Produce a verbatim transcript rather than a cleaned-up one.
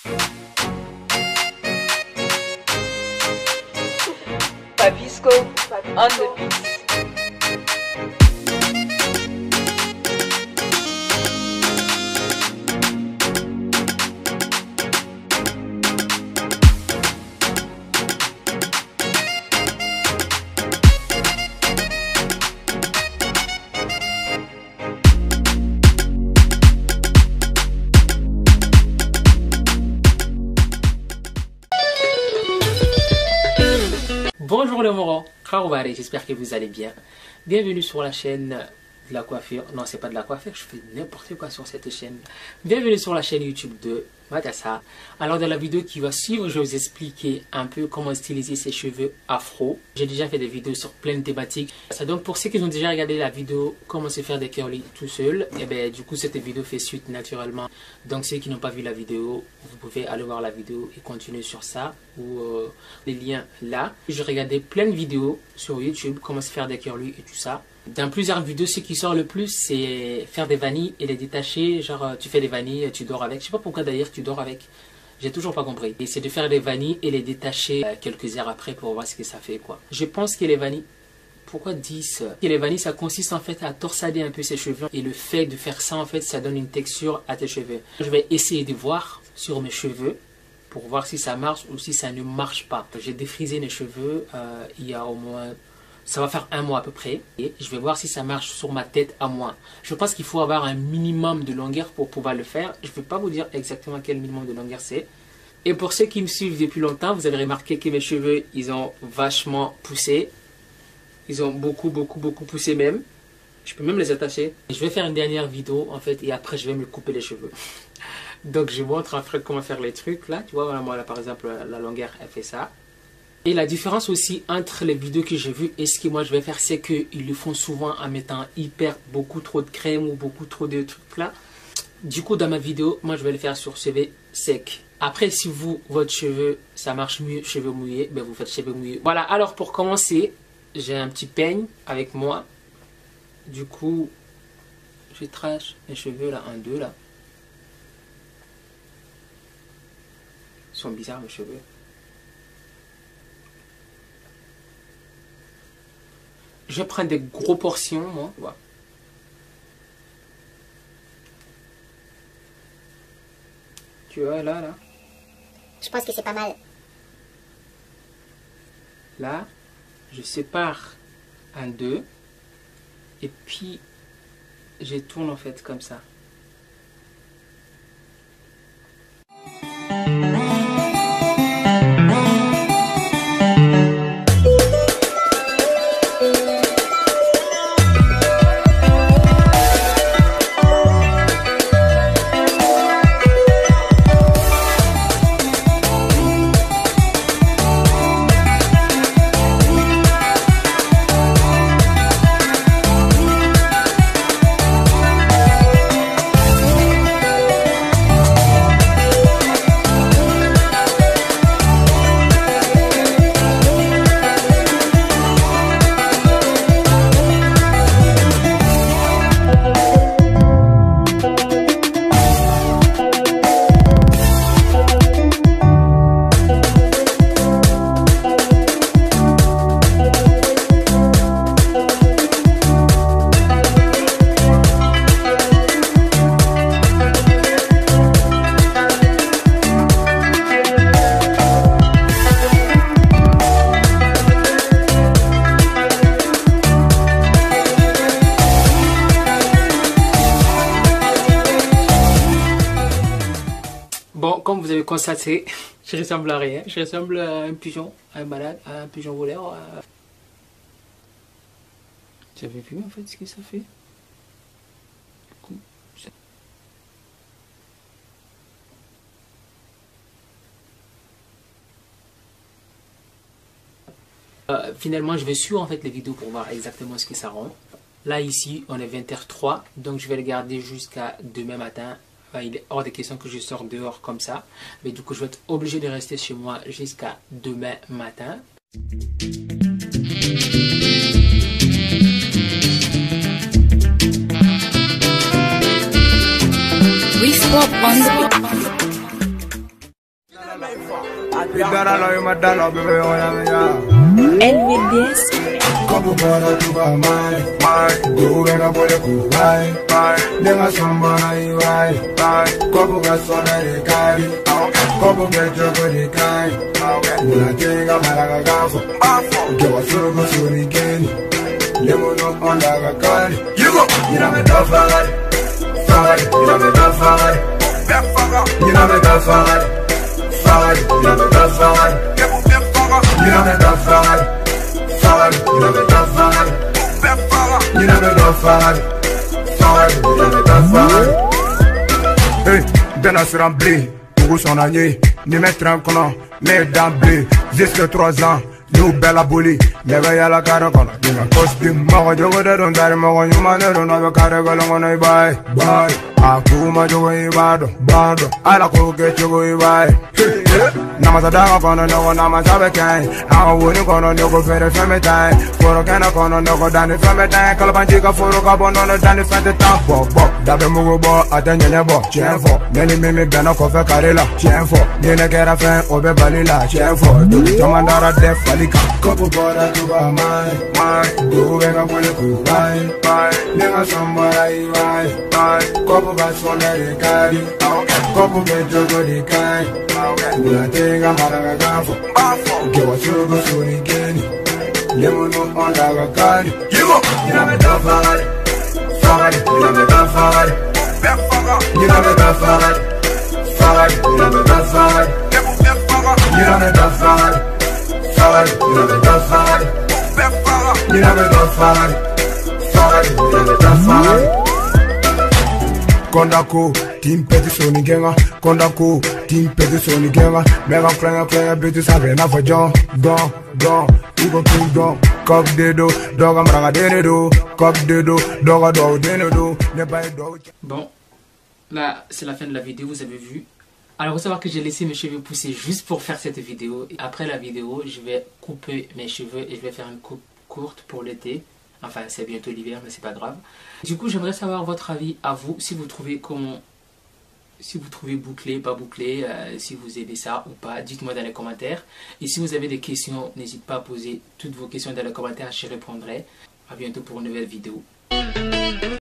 Papisco on the beat. Bonjour les morons, j'espère que vous allez bien. Bienvenue sur la chaîne de la coiffure. Non, c'est pas de la coiffure, je fais n'importe quoi sur cette chaîne. Bienvenue sur la chaîne YouTube de Matassa. Alors dans la vidéo qui va suivre, je vais vous expliquer un peu comment styliser ses cheveux afro. J'ai déjà fait des vidéos sur plein de thématiques. Donc pour ceux qui ont déjà regardé la vidéo comment se faire des curly tout seul, et ben du coup cette vidéo fait suite naturellement. Donc ceux qui n'ont pas vu la vidéo, vous pouvez aller voir la vidéo et continuer sur ça ou euh, les liens là. J'ai regardé plein de vidéos sur YouTube comment se faire des curly et tout ça. Dans plusieurs vidéos, ce qui sort le plus, c'est faire des vanilles et les détacher. Genre, tu fais des vanilles, tu dors avec. Je sais pas pourquoi d'ailleurs tu dors avec. J'ai toujours pas compris. Et c'est de faire des vanilles et les détacher quelques heures après pour voir ce que ça fait, quoi. Je pense que les vanilles... Pourquoi dix? Et les vanilles, ça consiste en fait à torsader un peu ses cheveux. Et le fait de faire ça, en fait, ça donne une texture à tes cheveux. Je vais essayer de voir sur mes cheveux pour voir si ça marche ou si ça ne marche pas. J'ai défrisé mes cheveux euh, il y a au moins... Ça va faire un mois à peu près. Et je vais voir si ça marche sur ma tête à moi. Je pense qu'il faut avoir un minimum de longueur pour pouvoir le faire. Je ne peux pas vous dire exactement quel minimum de longueur c'est. Et pour ceux qui me suivent depuis longtemps, vous avez remarqué que mes cheveux, ils ont vachement poussé. Ils ont beaucoup, beaucoup, beaucoup poussé même. Je peux même les attacher. Je vais faire une dernière vidéo en fait. Et après, je vais me couper les cheveux. Donc, je montre après comment faire les trucs. Là, tu vois, voilà, moi, là, par exemple, la longueur, elle fait ça. Et la différence aussi entre les vidéos que j'ai vues et ce que moi je vais faire, c'est qu'ils le font souvent en mettant hyper beaucoup trop de crème ou beaucoup trop de trucs là. Du coup, dans ma vidéo, moi je vais le faire sur cheveux secs. Après, si vous, votre cheveu, ça marche mieux, cheveux mouillés, ben vous faites cheveux mouillés. Voilà, alors pour commencer, j'ai un petit peigne avec moi. Du coup, je trace mes cheveux là, en deux là. Ils sont bizarres mes cheveux. Je prends des gros portions, moi. Ouais. Tu vois, là, là. Je pense que c'est pas mal. Là, je sépare en deux. Et puis, je tourne en fait comme ça. Bon, comme vous avez constaté, je ressemble à rien. Je ressemble à un pigeon, à un malade, à un pigeon voleur. À... Vous avez vu en fait ce que ça fait? Euh, finalement, je vais suivre en fait les vidéos pour voir exactement ce que ça rend. Là, ici, on est vingt heures trois, donc je vais le garder jusqu'à demain matin. Enfin, il est hors de question que je sorte dehors comme ça. Mais du coup, je vais être obligé de rester chez moi jusqu'à demain matin. We swap on the L V D S. Couple brother to my mind, mind. Go and I put a cool line, mind. Never somebody right, right. Couple got so many kind, couple get your body kind. When I think I'm like a guy for, give a circle so they can. Lemon up on like a gun. You go, you know me tough faggot, faggot. You know me tough faggot, you know me tough faggot, faggot. You know me tough faggot, you know me tough faggot. You know me tough faggot, you know me tough faggot, you know me tough faggot. Hey, ben assurant blé, pour son année, ni mettre un colon, mais d'emblée, jusqu'à trois ans. New Bella Bully, never yalla cara kono. Dinga costume, mago jogo de don dari mago nyuma ne don abe kare galongo na ibai. Bye. Akuma jogo ibado, bado. Ala ko ke jogo ibai. Nama sadanga kono no nama sabe kai. Awo woni kono no go fere feme tai. Foro kana kono no go dani feme tai. Kala banjika foro ka bono no dani fete tampo. Bo, dabe mugo bo atenya ne bo. Chefo, neni mimi bena ko fe karela. Chefo, nene kera fe obe balila. Chefo, do tomandara def. Couple brother to my mind, mind. Go back up when you could ride, ride. Nigga somebody ride, ride. Couple guys for the carry, couple get your body kind. When I think I'm out of a gun for, give a sugar so they can. Lemon up on like a gun. You go, you know me tough faggot, faggot. You know me tough faggot, you know me tough faggot, faggot. You know me tough faggot, you know me tough faggot. You know me tough faggot, you know me tough faggot, faggot. You know me tough faggot. Kondako, team petty soni genga. Kondako, team petty soni genga. Mega klanga klanga bitches have enough for John, gone, gone. You gon' keep gone. Cock de do, dog am raga de do. Cock de do, dog a do de do. Never do. Bon, là c'est la fin de la vidéo, vous avez vu. Alors, il faut savoir que j'ai laissé mes cheveux pousser juste pour faire cette vidéo. Et après la vidéo, je vais couper mes cheveux et je vais faire une coupe courte pour l'été. Enfin, c'est bientôt l'hiver, mais c'est pas grave. Du coup, j'aimerais savoir votre avis à vous, si vous trouvez comment, si vous trouvez bouclé, pas bouclé, euh, si vous aimez ça ou pas. Dites-moi dans les commentaires. Et si vous avez des questions, n'hésitez pas à poser toutes vos questions dans les commentaires, j'y répondrai. À bientôt pour une nouvelle vidéo.